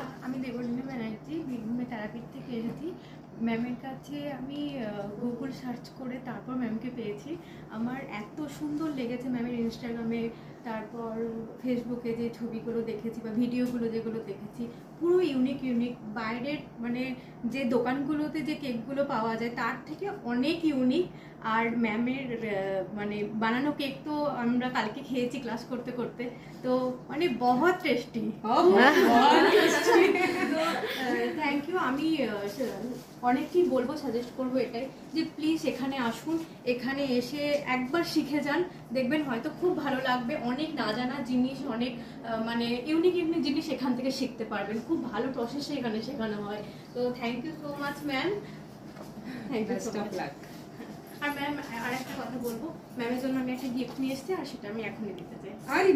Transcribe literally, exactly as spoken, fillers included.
আমি দেবলীনা ব্যানার্জি বীরভূমে তারাপীঠ থেকে এসেছি। ম্যামের কাছে আমি গুগল সার্চ করে তারপর ম্যামকে পেয়েছি। আমার এত সুন্দর লেগেছে ম্যামের ইনস্টাগ্রামে, তারপর ফেসবুকে যে ছবিগুলো দেখেছি বা ভিডিওগুলো যেগুলো দেখেছি, পুরো ইউনিক ইউনিক। বাইরের মানে যে দোকানগুলোতে যে কেকগুলো পাওয়া যায় তার থেকে অনেক ইউনিক। আর ম্যামের মানে বানানো কেক তো আমরা কালকে খেয়েছি ক্লাস করতে করতে, তো মানে বহুত টেস্টি। Thank you. আমি অনেককেই বলবো, সাজেস্ট করবো এটাই যে প্লিজ এখানে আসুন, এখানে এসে একবার শিখে যান, দেখবেন হয়তো খুব ভালো লাগবে। অনেক না জানা জিনিস, অনেক মানে ইউনিক ইউনিক জিনিস এখান থেকে শিখতে পারবেন। খুব ভালো প্রসেসে এখানে শেখানো হয়। তো thank you so much ma'am, thank you so much. আর ম্যাম আর একটা কথা বলবো, ম্যামের জন্য আমি একটা গিফট নিয়ে এসেছি, আর সেটা আমি এখনই দিতে চাই।